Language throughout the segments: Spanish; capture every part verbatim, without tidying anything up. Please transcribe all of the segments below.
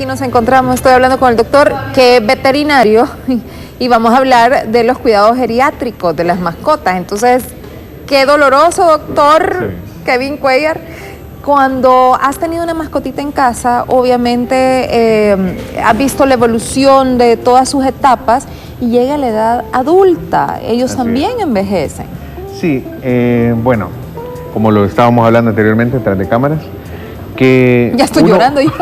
aquí nos encontramos. Estoy hablando con el doctor, que es veterinario, y vamos a hablar de los cuidados geriátricos de las mascotas. Entonces, qué doloroso, doctor sí. Kevin Cuellar, cuando has tenido una mascotita en casa, obviamente eh, has visto la evolución de todas sus etapas y llega a la edad adulta. Ellos Así también es. envejecen. Sí, eh, bueno, como lo estábamos hablando anteriormente, tras de cámaras, que ya estoy uno, llorando yo.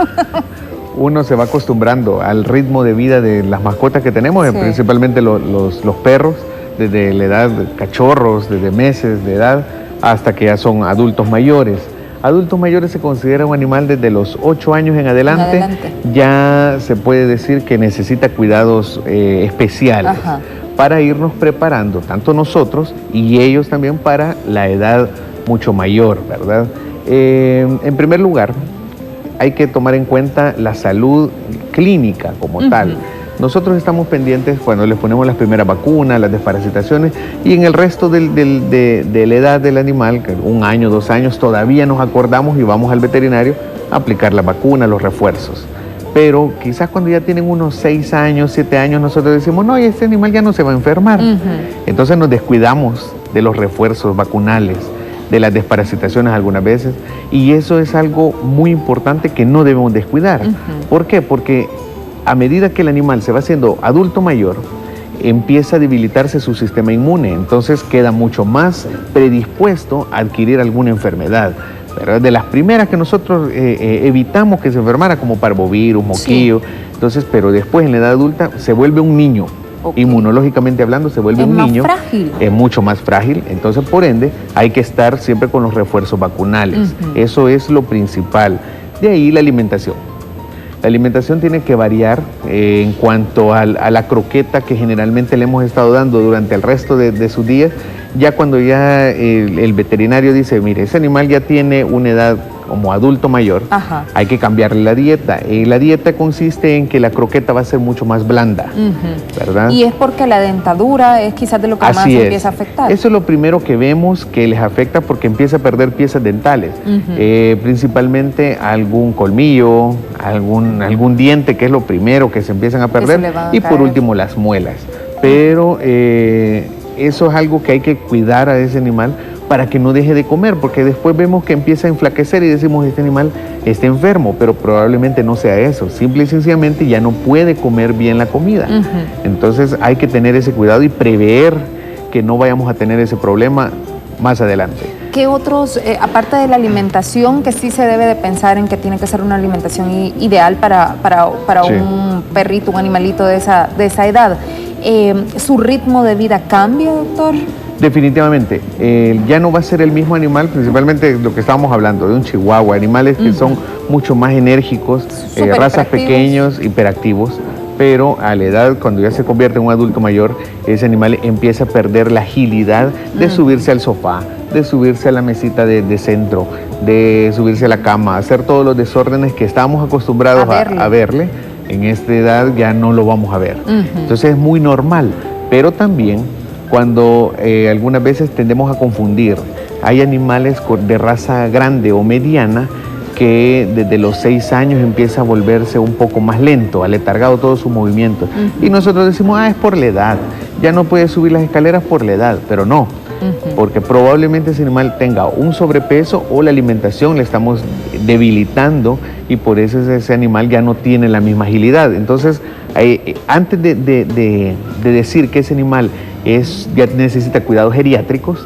Uno se va acostumbrando al ritmo de vida de las mascotas que tenemos, sí. principalmente los, los, los perros, desde la edad de cachorros, desde meses de edad, hasta que ya son adultos mayores. Adultos mayores se considera un animal desde los ocho años en adelante, en adelante. Ya se puede decir que necesita cuidados eh, especiales. Ajá. Para irnos preparando, tanto nosotros y ellos también, para la edad mucho mayor, ¿verdad? Eh, en primer lugar, hay que tomar en cuenta la salud clínica como uh-huh. tal. Nosotros estamos pendientes cuando les ponemos las primeras vacunas, las desparasitaciones, y en el resto del, del, de, de la edad del animal, un año, dos años, todavía nos acordamos y vamos al veterinario a aplicar la vacuna, los refuerzos. Pero quizás cuando ya tienen unos seis años, siete años, nosotros decimos, no, este animal ya no se va a enfermar. Uh-huh. Entonces nos descuidamos de los refuerzos vacunales, de las desparasitaciones algunas veces, y eso es algo muy importante que no debemos descuidar. Uh-huh. ¿Por qué? Porque a medida que el animal se va haciendo adulto mayor, empieza a debilitarse su sistema inmune, entonces queda mucho más predispuesto a adquirir alguna enfermedad, ¿verdad? De las primeras que nosotros eh, eh, evitamos que se enfermara, como parvovirus, moquillo, sí. entonces, pero después en la edad adulta se vuelve un niño. Okay. Inmunológicamente hablando, se vuelve es un más niño, frágil. Es mucho más frágil, entonces por ende hay que estar siempre con los refuerzos vacunales. Uh-huh. Eso es lo principal. De ahí la alimentación. La alimentación tiene que variar eh, en cuanto a, a la croqueta que generalmente le hemos estado dando durante el resto de, de sus días. Ya cuando ya el, el veterinario dice, mire, ese animal ya tiene una edad como adulto mayor, Ajá. hay que cambiarle la dieta. Y la dieta consiste en que la croqueta va a ser mucho más blanda, uh-huh. ¿verdad? Y es porque la dentadura es quizás de lo que Así más es. empieza a afectar. Eso es lo primero que vemos que les afecta, porque empieza a perder piezas dentales, uh-huh. eh, principalmente algún colmillo, algún, algún diente, que es lo primero que se empiezan a perder, a y caer. por último las muelas. Pero eh, eso es algo que hay que cuidar a ese animal para que no deje de comer, porque después vemos que empieza a enflaquecer y decimos, este animal está enfermo, pero probablemente no sea eso, simple y sencillamente ya no puede comer bien la comida. Uh-huh. Entonces hay que tener ese cuidado y prever que no vayamos a tener ese problema más adelante. ¿Qué otros, eh, aparte de la alimentación, que sí se debe de pensar en que tiene que ser una alimentación ideal para, para, para sí. un perrito, un animalito de esa, de esa edad, eh, ¿su ritmo de vida cambia, doctor? Definitivamente, eh, ya no va a ser el mismo animal, principalmente lo que estábamos hablando, de un chihuahua, animales que uh-huh. son mucho más enérgicos, eh, razas pequeños, hiperactivos, pero a la edad, cuando ya se convierte en un adulto mayor, ese animal empieza a perder la agilidad de uh-huh. subirse al sofá, de subirse a la mesita de, de centro, de subirse a la cama, hacer todos los desórdenes que estábamos acostumbrados a verle. A, a verle. En esta edad ya no lo vamos a ver. Uh-huh. Entonces es muy normal, pero también cuando eh, algunas veces tendemos a confundir. Hay animales de raza grande o mediana que desde los seis años empieza a volverse un poco más lento, aletargado todo su movimiento. Uh-huh. Y nosotros decimos, ah, es por la edad, ya no puede subir las escaleras por la edad, pero no. Uh-huh. Porque probablemente ese animal tenga un sobrepeso o la alimentación le estamos debilitando y por eso ese animal ya no tiene la misma agilidad. Entonces, eh, antes de, de, de, de decir que ese animal es, ya necesita cuidados geriátricos,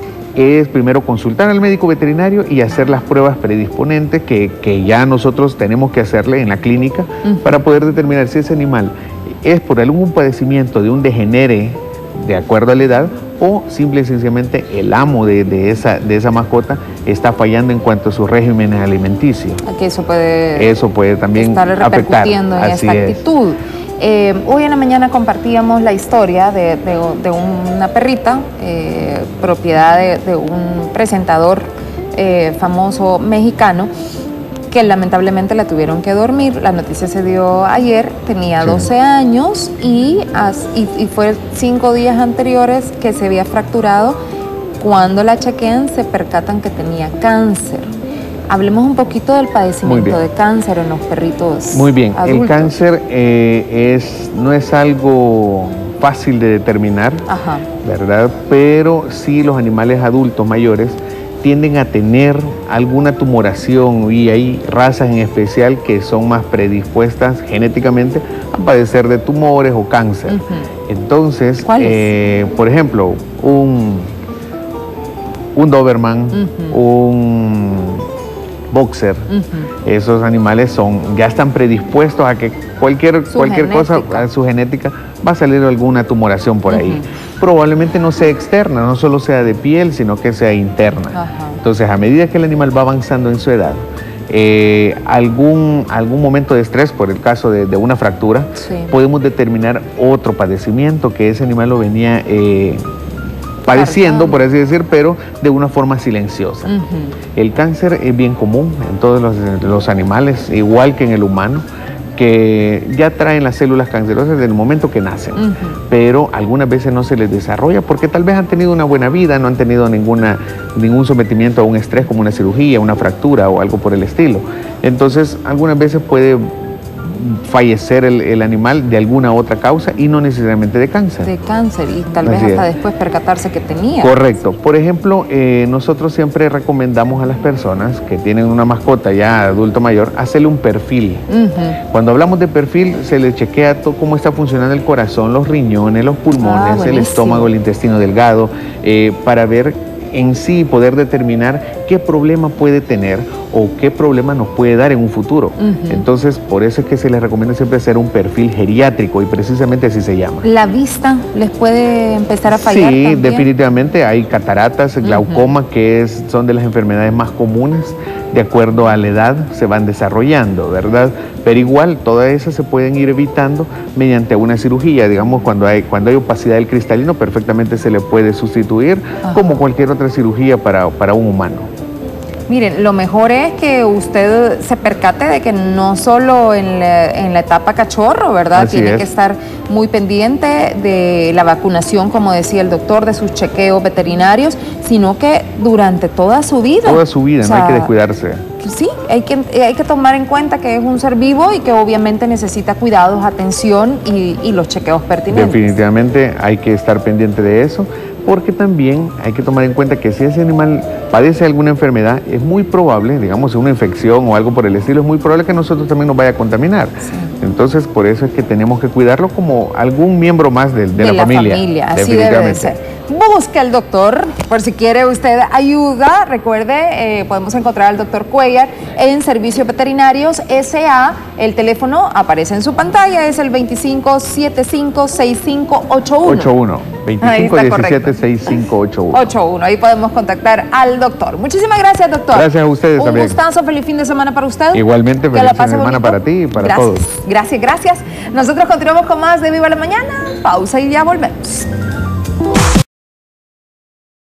es primero consultar al médico veterinario y hacer las pruebas predisponentes que, que ya nosotros tenemos que hacerle en la clínica uh-huh. para poder determinar si ese animal es por algún padecimiento de un degenere de acuerdo a la edad, o simple y sencillamente el amo de, de, esa, de esa mascota está fallando en cuanto a sus regímenes alimenticios. Aquí eso puede, eso puede también estar repercutiendo afectar. en Así esta es. actitud. Eh, hoy en la mañana compartíamos la historia de, de, de una perrita, eh, propiedad de, de un presentador eh, famoso mexicano, que lamentablemente la tuvieron que dormir. La noticia se dio ayer, tenía doce sí. años y, y, y fue cinco días anteriores que se había fracturado. Cuando la chequean se percatan que tenía cáncer. hablemos un poquito del padecimiento de cáncer en los perritos. Muy bien, adultos. El cáncer eh, es, no es algo fácil de determinar, Ajá. ¿verdad? Pero sí los animales adultos mayores tienden a tener alguna tumoración y hay razas en especial que son más predispuestas genéticamente a padecer de tumores o cáncer. Uh-huh. Entonces, eh, por ejemplo, un, un Doberman, uh-huh. un boxer, uh-huh. esos animales son, ya están predispuestos a que cualquier, cualquier cosa, a su genética, va a salir alguna tumoración por uh-huh. ahí. Probablemente no sea externa, no solo sea de piel, sino que sea interna. Ajá. Entonces, a medida que el animal va avanzando en su edad, eh, algún, algún momento de estrés, por el caso de, de una fractura, sí. podemos determinar otro padecimiento que ese animal lo venía eh, padeciendo, por así decir, pero de una forma silenciosa. Uh-huh. El cáncer es bien común en todos los, los animales, igual que en el humano, que ya traen las células cancerosas desde el momento que nacen, uh-huh. pero algunas veces no se les desarrolla porque tal vez han tenido una buena vida, no han tenido ninguna, ningún sometimiento a un estrés como una cirugía, una fractura o algo por el estilo. Entonces, algunas veces puede fallecer el, el animal de alguna otra causa y no necesariamente de cáncer. De cáncer y tal Así vez hasta es. después percatarse que tenía. Correcto. Por ejemplo, eh, nosotros siempre recomendamos a las personas que tienen una mascota ya adulto mayor, hacerle un perfil. Uh-huh. Cuando hablamos de perfil, se le chequea todo cómo está funcionando el corazón, los riñones, los pulmones, ah, el estómago, el intestino delgado, eh, para ver en sí poder determinar qué problema puede tener o qué problema nos puede dar en un futuro. Uh-huh. Entonces, por eso es que se les recomienda siempre hacer un perfil geriátrico y precisamente así se llama. ¿La vista les puede empezar a fallar Sí, también? Definitivamente hay cataratas, glaucoma, uh-huh. que es, son de las enfermedades más comunes. De acuerdo a la edad se van desarrollando, ¿verdad? Pero igual todas esas se pueden ir evitando mediante una cirugía. Digamos, cuando hay, cuando hay opacidad del cristalino, perfectamente se le puede sustituir Ajá. como cualquier otra cirugía para, para un humano. Miren, lo mejor es que usted se percate de que no solo en la, en la etapa cachorro, ¿verdad? Así Tiene es. que estar muy pendiente de la vacunación, como decía el doctor, de sus chequeos veterinarios, sino que durante toda su vida. Toda su vida, o sea, no hay que descuidarse. Sí, hay que, hay que tomar en cuenta que es un ser vivo y que obviamente necesita cuidados, atención y, y los chequeos pertinentes. Definitivamente hay que estar pendiente de eso, porque también hay que tomar en cuenta que si ese animal padece alguna enfermedad, es muy probable, digamos una infección o algo por el estilo, es muy probable que nosotros también nos vaya a contaminar. Sí. Entonces, por eso es que tenemos que cuidarlo como algún miembro más de, de, de la, la familia. familia. Así debe de ser. Busque al doctor, por si quiere usted ayuda. Recuerde, eh, podemos encontrar al doctor Cuellar en Servicios Veterinarios S A. El teléfono aparece en su pantalla, es el veinticinco setenta y cinco sesenta y cinco ochenta y uno. ochenta y uno. veinticinco diecisiete sesenta y cinco ochenta y uno. ochenta y uno. Ahí podemos contactar al doctor. Muchísimas gracias, doctor. Gracias a ustedes Un también. Un gustazo, feliz fin de semana para usted. Igualmente, feliz fin de semana bonito. Para ti y para gracias. todos. Gracias, gracias. Nosotros continuamos con más de Viva la Mañana. Pausa y ya volvemos.